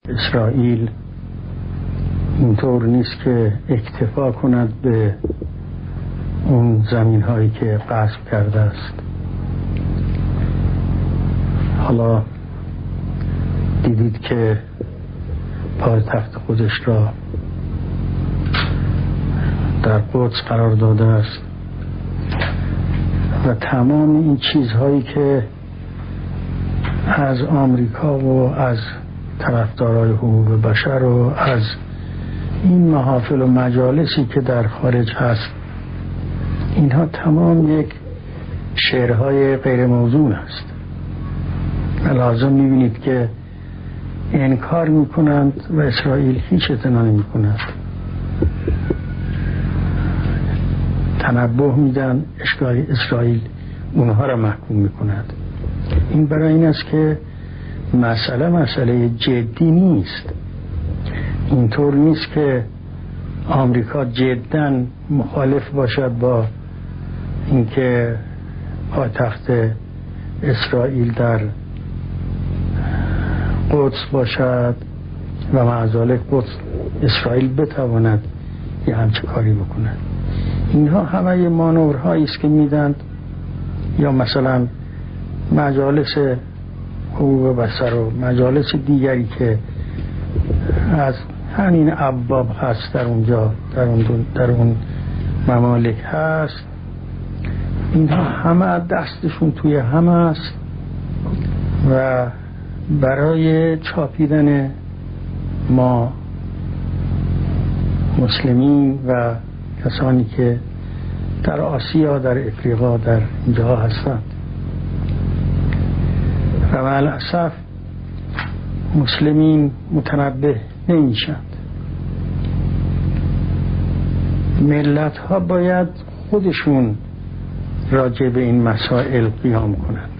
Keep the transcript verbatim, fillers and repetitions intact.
اسرائیل اینطور نیست که اکتفا کند به اون زمین هایی که غصب کرده است. حالا دیدید که پایتخت خودش را در قدس قرار داده است و تمام این چیزهایی که از آمریکا و از طرفدارای حقوق بشر و از این محافل و مجالسی که در خارج هست، اینها تمام یک شعرهای غیر موزون است و لازم میبینید که انکار میکنند و اسرائیل هیچ اعتنا نمیکند. تنبه میدن، اسرائیل اونها را محکوم میکند. این برای این است که مسئله مسئله جدی نیست. اینطور نیست که آمریکا جداً مخالف باشد با اینکه پایتخت اسرائیل در قدس باشد و مع ذلک قدس اسرائیل بتواند یه همچه کاری بکند. اینها همه مانورهایی است که میدند، یا مثلا مجالس حقوق بشر و مجالس دیگری که از همین ابواب هست در اونجا، در اون در اون ممالک هست، اینها همه دستشون توی هم است و برای چاپیدن ما مسلمین و کسانی که در آسیا، در افریقا، در اینجا هستند. و معلاسف مسلمین متنبه نمیشند. ملت ها باید خودشون راجع به این مسائل قیام کنند.